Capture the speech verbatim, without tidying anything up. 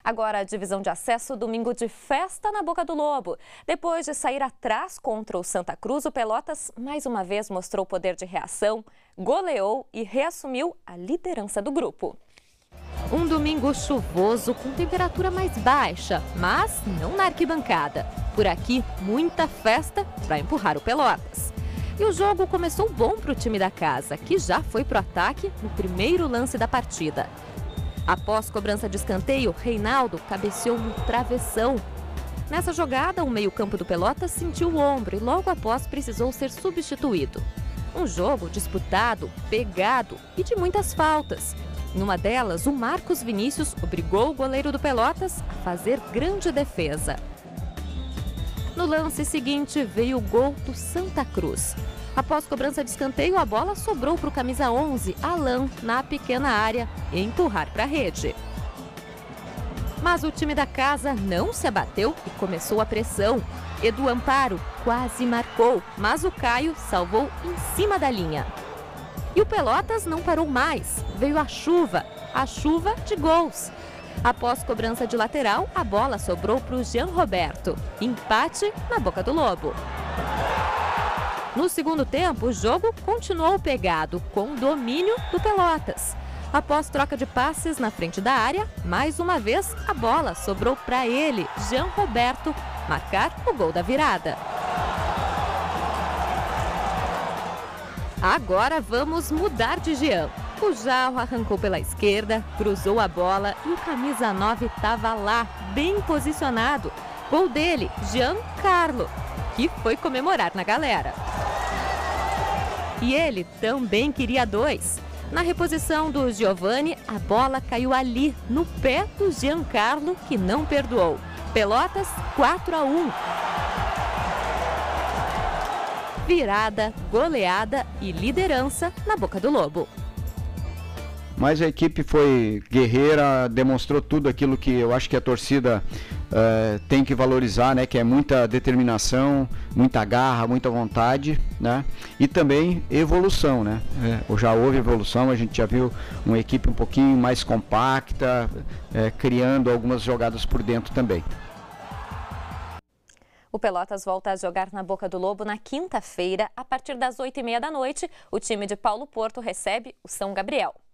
Agora a divisão de acesso, domingo de festa na Boca do Lobo. Depois de sair atrás contra o Santa Cruz, o Pelotas mais uma vez mostrou poder de reação, goleou e reassumiu a liderança do grupo. Um domingo chuvoso com temperatura mais baixa, mas não na arquibancada. Por aqui, muita festa para empurrar o Pelotas. E o jogo começou bom para o time da casa, que já foi para o ataque no primeiro lance da partida. Após cobrança de escanteio, Reinaldo cabeceou no travessão. Nessa jogada, o meio-campo do Pelotas sentiu o ombro e logo após precisou ser substituído. Um jogo disputado, pegado e de muitas faltas. Em uma delas, o Marcos Vinícius obrigou o goleiro do Pelotas a fazer grande defesa. No lance seguinte, veio o gol do Santa Cruz. Após cobrança de escanteio, a bola sobrou para o camisa onze, Alan, na pequena área, e empurrar para a rede. Mas o time da casa não se abateu e começou a pressão. Edu Amparo quase marcou, mas o Caio salvou em cima da linha. E o Pelotas não parou mais. Veio a chuva, a chuva de gols. Após cobrança de lateral, a bola sobrou para o Jean Roberto. Empate na Boca do Lobo. No segundo tempo, o jogo continuou pegado, com domínio do Pelotas. Após troca de passes na frente da área, mais uma vez a bola sobrou para ele, Jean Roberto, marcar o gol da virada. Agora vamos mudar de Jean. O Jarro arrancou pela esquerda, cruzou a bola e o camisa nove estava lá, bem posicionado. Gol dele, Giancarlo, que foi comemorar na galera. E ele também queria dois. Na reposição do Giovani, a bola caiu ali, no pé do Giancarlo, que não perdoou. Pelotas quatro a um. Virada, goleada e liderança na Boca do Lobo. Mas a equipe foi guerreira, demonstrou tudo aquilo que eu acho que a torcida uh, tem que valorizar, né? Que é muita determinação, muita garra, muita vontade, né? E também evolução, né? É, já houve evolução, a gente já viu uma equipe um pouquinho mais compacta, é, criando algumas jogadas por dentro também. O Pelotas volta a jogar na Boca do Lobo na quinta-feira, a partir das oito e meia da noite. O time de Paulo Porto recebe o São Gabriel.